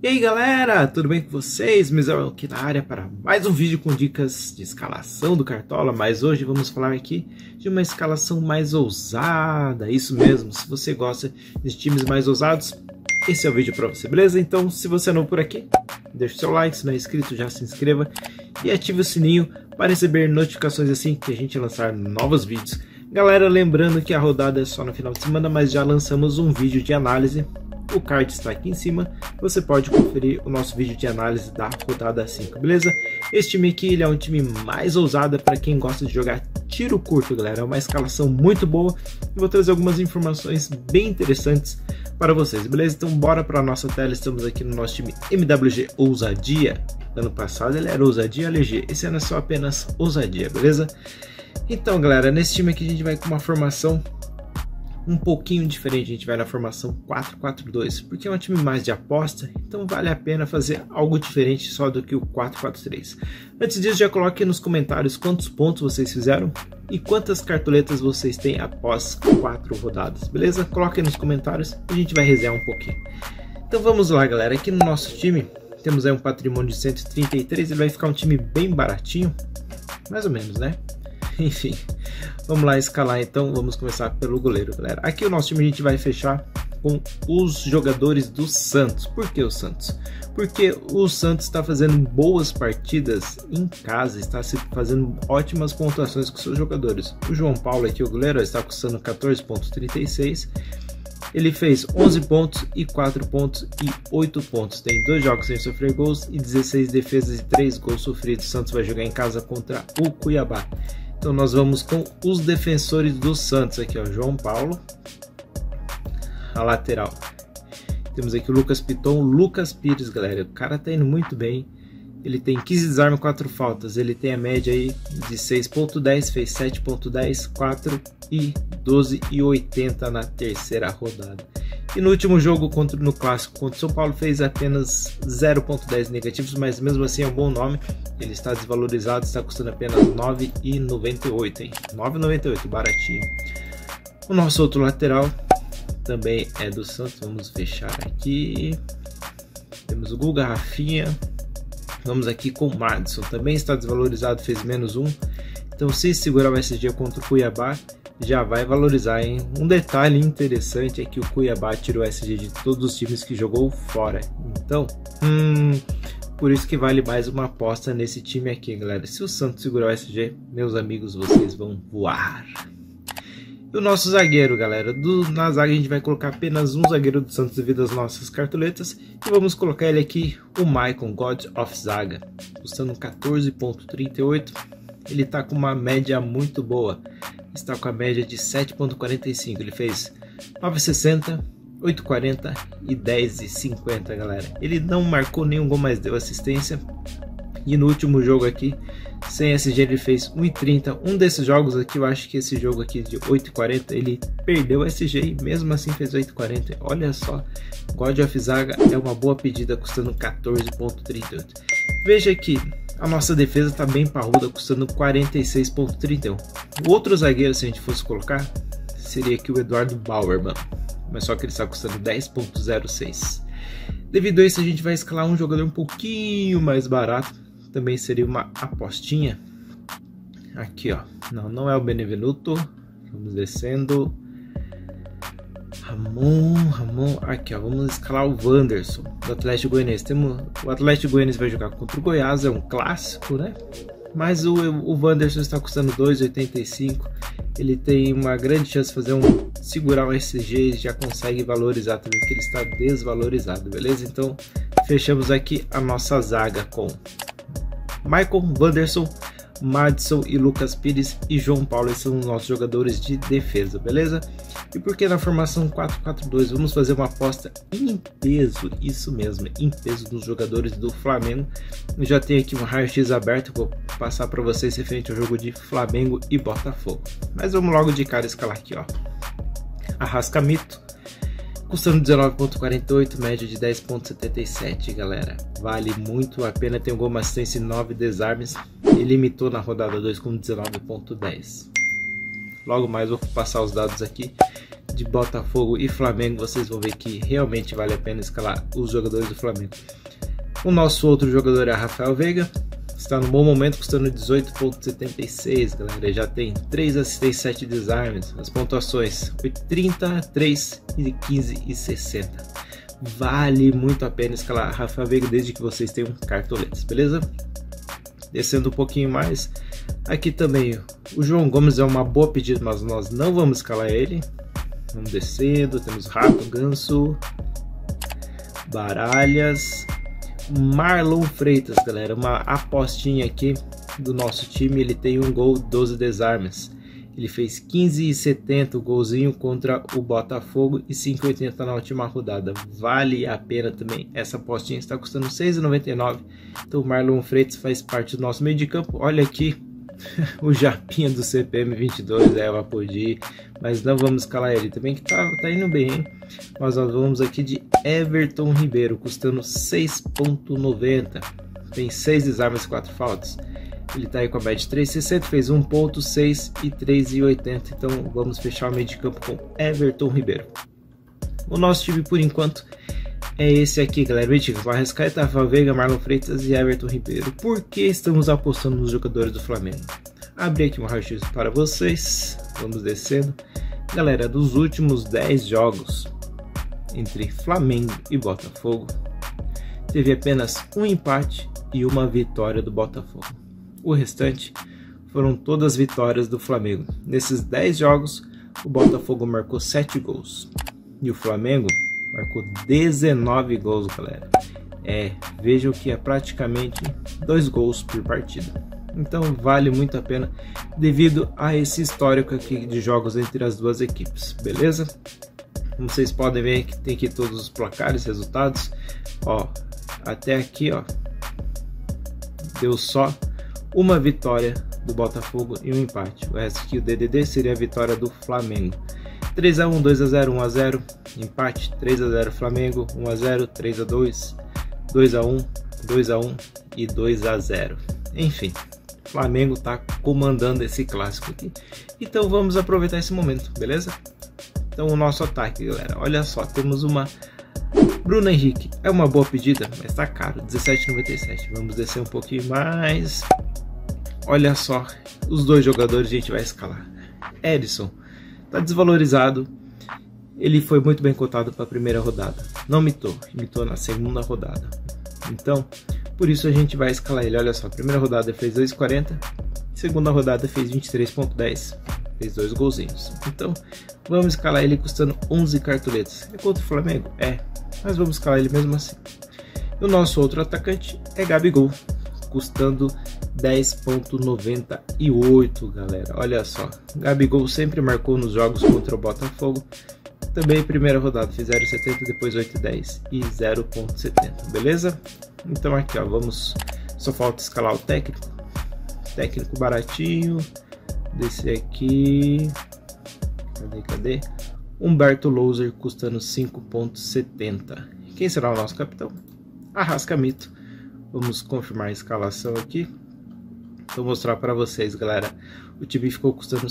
E aí galera, tudo bem com vocês? Misael aqui na área para mais um vídeo com dicas de escalação do Cartola. Mas hoje vamos falar aqui de uma escalação mais ousada. Isso mesmo, se você gosta de times mais ousados, esse é o vídeo para você, beleza? Então se você é novo por aqui, deixa o seu like, se não é inscrito já se inscreva e ative o sininho para receber notificações assim que a gente lançar novos vídeos. Galera, lembrando que a rodada é só no final de semana, mas já lançamos um vídeo de análise. O card está aqui em cima, você pode conferir o nosso vídeo de análise da rodada 5, beleza? Esse time aqui ele é um time mais ousado para quem gosta de jogar tiro curto, galera. É uma escalação muito boa e vou trazer algumas informações bem interessantes para vocês, beleza? Então bora para a nossa tela, estamos aqui no nosso time MWG Ousadia. Ano passado ele era Ousadia LG, esse ano é só apenas Ousadia, beleza? Então galera, nesse time aqui a gente vai com uma formação um pouquinho diferente, a gente vai na formação 4-4-2, porque é um time mais de aposta, então vale a pena fazer algo diferente só do que o 4-4-3. Antes disso, já coloque nos comentários quantos pontos vocês fizeram e quantas cartoletas vocês têm após 4 rodadas, beleza? Coloque nos comentários e a gente vai resenhar um pouquinho. Então vamos lá galera, aqui no nosso time temos aí um patrimônio de 133, ele vai ficar um time bem baratinho, mais ou menos, né? Enfim, vamos lá escalar então, vamos começar pelo goleiro, galera. Aqui o nosso time a gente vai fechar com os jogadores do Santos. Por que o Santos? Porque o Santos está fazendo boas partidas em casa, está fazendo ótimas pontuações com seus jogadores. O João Paulo aqui, o goleiro, está custando 14,36. Ele fez 11 pontos e 4 pontos e 8 pontos. Tem 2 jogos sem sofrer gols e 16 defesas e 3 gols sofridos. O Santos vai jogar em casa contra o Cuiabá. Então nós vamos com os defensores do Santos aqui, ó, João Paulo, a lateral. Temos aqui o Lucas Piton, Lucas Pires, galera. O cara tá indo muito bem. Ele tem 15 desarmes, 4 faltas. Ele tem a média aí de 6.10, fez 7.10, 4 e 12,80 na terceira rodada. E no último jogo no clássico contra o São Paulo fez apenas 0.10 negativos, mas mesmo assim é um bom nome. Ele está desvalorizado, está custando apenas 9,98, hein? 9,98, baratinho. O nosso outro lateral também é do Santos, vamos fechar aqui. Temos o Guga, Rafinha. Vamos aqui com o Madison, também está desvalorizado, fez menos 1. Então se segurar o SG contra o Cuiabá, já vai valorizar, hein? Um detalhe interessante é que o Cuiabá tirou o SG de todos os times que jogou fora. Então, por isso que vale mais uma aposta nesse time aqui, galera. Se o Santos segurar o SG, meus amigos, vocês vão voar. E o nosso zagueiro, galera, na zaga a gente vai colocar apenas um zagueiro do Santos devido às nossas cartoletas. E vamos colocar ele aqui, o Maicon, God of Zaga, custando 14,38. Ele está com uma média muito boa, está com a média de 7,45. Ele fez 9,60, 8,40 e 10,50, galera. Ele não marcou nenhum gol, mas deu assistência. E no último jogo aqui, sem SG, ele fez 1,30. Um desses jogos aqui, eu acho que esse jogo aqui de 8,40, ele perdeu o SG e mesmo assim fez 8,40. Olha só, God of Zaga é uma boa pedida, custando 14,38. Veja que a nossa defesa está bem parruda, custando 46,31. O outro zagueiro, se a gente fosse colocar, seria aqui o Eduardo Bauerman, mas só que ele está custando 10,06. Devido a isso, a gente vai escalar um jogador um pouquinho mais barato. Também seria uma apostinha. Aqui, ó. Não é o Benevenuto. Vamos descendo. Ramon. Aqui, ó. Vamos escalar o Wanderson, do Atlético Goianiense. O Atlético Goianiense vai jogar contra o Goiás. É um clássico, né? Mas o Wanderson está custando 2,85. Ele tem uma grande chance de segurar um SG e já consegue valorizar também, porque ele está desvalorizado, beleza? Então fechamos aqui a nossa zaga com Maicon, Wanderson, Madison e Lucas Pires e João Paulo. Esses são os nossos jogadores de defesa, beleza? E porque na formação 4-4-2 vamos fazer uma aposta em peso, isso mesmo, em peso dos jogadores do Flamengo. Eu já tenho aqui um raio-x aberto, vou passar para vocês referente ao jogo de Flamengo e Botafogo. Mas vamos logo de cara escalar aqui, ó. Arrascaeta, custando 19,48, média de 10,77, galera. Vale muito a pena, tem um gol, uma assistência e 9 desarmes. Ele limitou na rodada 2 com 19,10. logo mais vou passar os dados aqui de Botafogo e Flamengo, vocês vão ver que realmente vale a pena escalar os jogadores do Flamengo. O nosso outro jogador é Rafael Veiga, está no bom momento, custando 18,76, galera. Já tem 3 assistências, 7 desarmes. As pontuações 8,30, 3 e 15 e 60. Vale muito a pena escalar Rafael Veiga desde que vocês tenham cartoletas, beleza? Descendo um pouquinho mais, aqui também o João Gomes é uma boa pedida, mas nós não vamos escalar ele. Vamos descendo, temos Rato, Ganso, Baralhas, Marlon Freitas, galera, uma apostinha aqui do nosso time. Ele tem 1 gol, 12 desarmes. Ele fez 15,70 o golzinho contra o Botafogo e 5,80 na última rodada. Vale a pena também. Essa apostinha está custando 6,99. Então o Marlon Freitas faz parte do nosso meio de campo. Olha aqui o Japinha do CPM 22, é o Apodi, mas não vamos escalar ele também, que tá indo bem, hein? Mas nós vamos aqui de Everton Ribeiro, custando 6,90. Tem 6 desarmes e 4 faltas. Ele tá aí com a média de 3,60, fez 1,6 e 3,80. Então vamos fechar o meio de campo com Everton Ribeiro. O nosso time por enquanto é esse aqui, galera. Arrascaeta, Rafael Veiga, Marlon Freitas e Everton Ribeiro. Por que estamos apostando nos jogadores do Flamengo? Abri aqui um raio-x para vocês. Vamos descendo. Galera, dos últimos 10 jogos entre Flamengo e Botafogo, teve apenas um empate e uma vitória do Botafogo. O restante foram todas vitórias do Flamengo. Nesses 10 jogos, o Botafogo marcou 7 gols. E o Flamengo marcou 19 gols, galera. Vejam que é praticamente 2 gols por partida. Então vale muito a pena devido a esse histórico aqui de jogos entre as duas equipes, beleza? Como vocês podem ver que tem aqui todos os placares, resultados. Ó, até aqui, ó, deu só uma vitória do Botafogo e um empate. O resto aqui, o DDD, seria a vitória do Flamengo. 3-1, 2-0, 1-0, empate, 3-0 Flamengo, 1-0, 3-2, 2-1, 2-1 e 2-0. Enfim, Flamengo tá comandando esse clássico aqui. Então vamos aproveitar esse momento, beleza? Então o nosso ataque, galera, olha só, temos uma Bruno Henrique, é uma boa pedida, mas tá caro, 17,97. Vamos descer um pouquinho mais. Olha só, os dois jogadores a gente vai escalar. Edson tá desvalorizado, ele foi muito bem cotado para a primeira rodada, não mitou na segunda rodada, então por isso a gente vai escalar ele. Olha só, primeira rodada ele fez 2,40, segunda rodada fez 23,10, fez 2 golzinhos. Então vamos escalar ele custando 11 cartoletas. É contra o Flamengo? É, mas vamos escalar ele mesmo assim. E o nosso outro atacante é Gabigol, custando 10,98, galera. Olha só, Gabigol sempre marcou nos jogos contra o Botafogo. Também primeira rodada fez 0,70, depois 8,10 e 0,70, beleza? Então aqui, ó, vamos, só falta escalar o técnico baratinho, descer aqui, cadê? Humberto Louser, custando 5,70. Quem será o nosso capitão? Arrascaeta. Vamos confirmar a escalação aqui. Vou mostrar para vocês, galera. O time ficou custando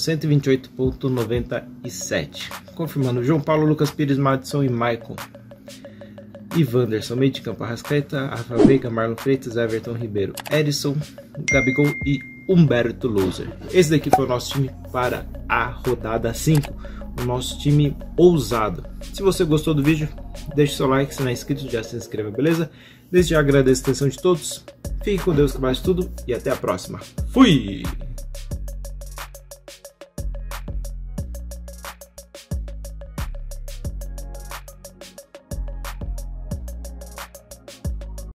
128,97. Confirmando: João Paulo, Lucas Pires, Madison e Maicon. E Wanderson, meio de campo: Arrascaeta, Rafael Veiga, Marlon Freitas, Everton Ribeiro, Edson, Gabigol e Humberto Louser. Esse daqui foi o nosso time para a rodada 5. O nosso time ousado. Se você gostou do vídeo, deixe seu like. Se não é inscrito, já se inscreva, beleza? Desde já agradeço a atenção de todos. Fique com Deus, que mais tudo, e até a próxima. Fui!